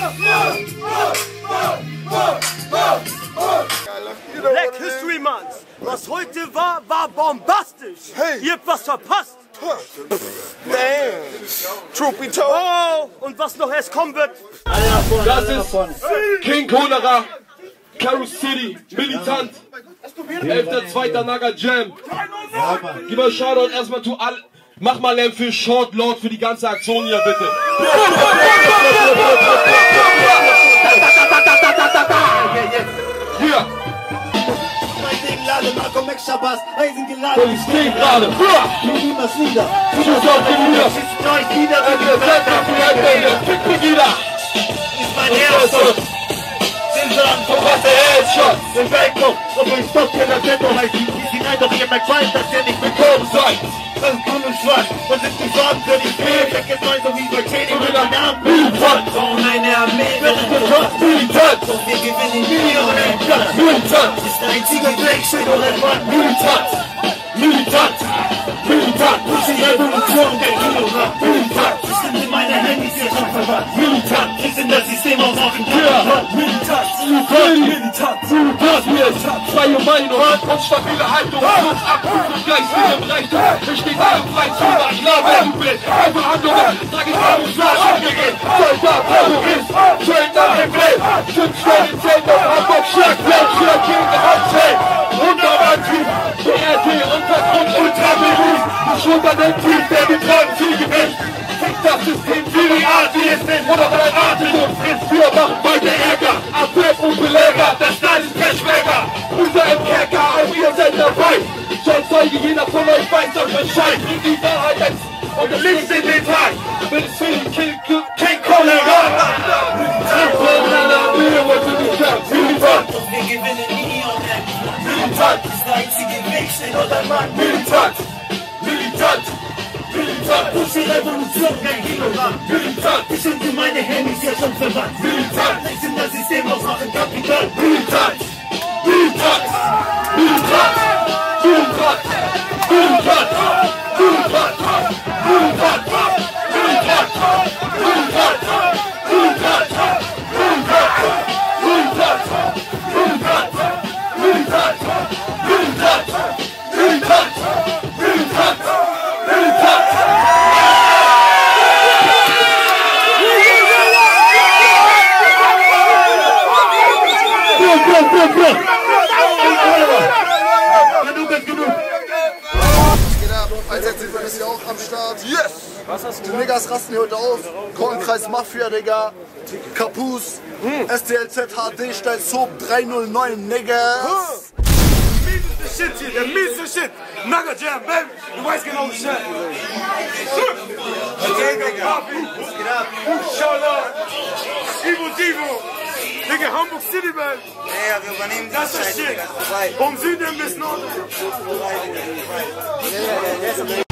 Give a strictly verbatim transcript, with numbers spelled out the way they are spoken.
Black History Month. Was heute war, war bombastisch. Hey. Ihr habt was verpasst. Damn. Truth be told. Oh, und was noch erst kommen wird. Das ist King Kolera, KERO City, Militant. elfter zweiter Naga Jam. Gib mal Shoutout erstmal zu all. Mach mal Lärm für Shortlord für die ganze Aktion hier, bitte. Hier. Ich stehe gerade. Ist mein Herz. Und was der Headshot? Den Weltcup, und ich stopp hier das Ghetto, heißt die hinein, doch ihr merkt weiß, dass ihr nicht willkommen seid. Das ist grün und schwarz, und sind die Farben für die Fee, weg ist neu, so wie bei Training, mit der Namen Militant. Und eine Armee, wird es getroffen, Militant. Und wir gewinnen Millionen Platz, Militant. Ist der einzige Blackschild oder Mann, Militant. Militant, Militant, Pussy Revolution, der Kilogramm, Militant. Ich sind in meine Handys hier schon verwandt, Militant. Wir sind das System aus Aachen, Militant. Militant, Militant, Militant, freie Meinung und stabile Haltung. Plus Abprüfung, geistige Reichtum. Ich stehe da frei zu machen, klar wer du bist. Bei Verhandlungen sag ich Camouflage umgegeben. Soldat, Terrorist, schön nach dem Bild. Fünf Sterne, zehn auf Hamburg, Schlagfeld, Schlag gegen den Handschlag. Hundertmann-Typ, B R T, Untergrund, Ultra-Beruf. Schon bei dem Typ, der betragen viel Gewicht. Fick das System, wie die Art, wie es ist. Oder bei der Atemung ist, wir machen weiter Ärger. Abwehr und Beläger, der Style ist Cashbacker. Brüder im Kerker, auch ihr seid dabei. Schon Zeuge, jeder von euch weiß doch Bescheid. Bringt die Wahrheit jetzt und das liegt in den Tag. Wenn es für den King, King Kolera. Militant. und wir gewinnen nie und Militant. Das ist der einzige Weg, steht unter Mann, Militant. Militant. Militant. Pussy Revolution, kein Kilogramm. Militant. Ich sind in meine Handys ja schon verwandt. Militant. Ich sind das System aus Aachen, Kapital. Militant. Militant. Militant. Militant. Militant. Militant. Militant. Militant. Militant. Militant. Militant. Militant. Militant. Militant. Militant. Militant. Militant. Genug ist genug. Geht ab. hundertsechzig ist ja auch am Start. Yes! Was hast du? Die Niggas rasten hier heute auf. Kornkreis Mafia, Digga. Capuz. S T L Z H D steil Soap drei null neun, Niggas. Mieseste Shit hier, der mieseste Shit. Naga Jam, baby. Du weißt genau Bescheid. Shortlord. Ivo Divo. Digga, Hamburg City, baby. Ja, wir übernehmen Das ist Shit. Vom Süden bis Norden.